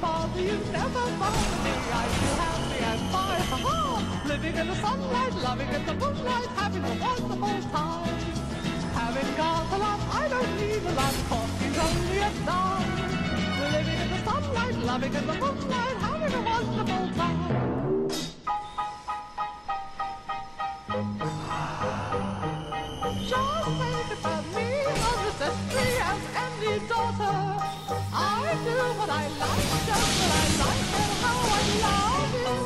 bother you, never bother me. I feel happy and fine, ha-ha. Living in the sunlight, loving in the moonlight, having a wonderful time. Having got a lot, I don't need a lot, coffee's only a dime. Living in the sunlight, loving in the moonlight, having a wonderful time. Just think about me, I'm just as free as any daughter. I do what I like, just what I like, and how I love you.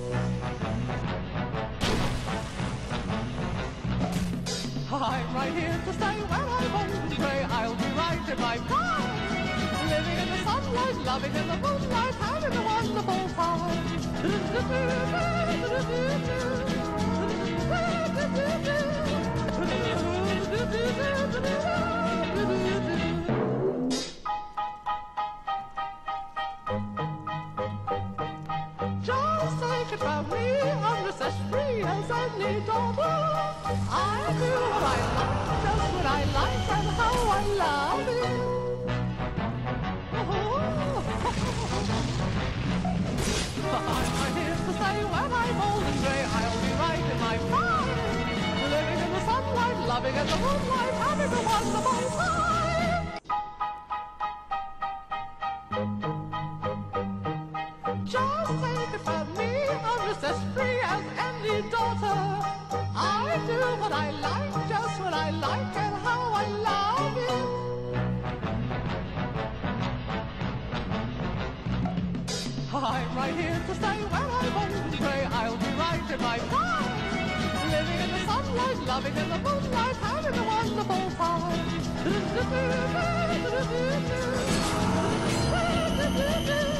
I'm right here to stay when I'm old and grey. I'll be right in my prime. Living in the sunlight, loving in the moonlight, having a wonderful time. Just think about me, I'm just as free as any daughter. I do what I like, just what I like, and how I love it. I'm here to stay when I'm old and grey. I'll be right in my prime. Living in the sunlight, loving in the moonlight, having a wonderful time. Just think about me, I'm just as free as any daughter. I do what I like, just what I like, and how I love it. I'm right here to stay when I'm old and grey. I'll be right in my prime. Living in the sunlight, loving in the moonlight, having a wonderful time.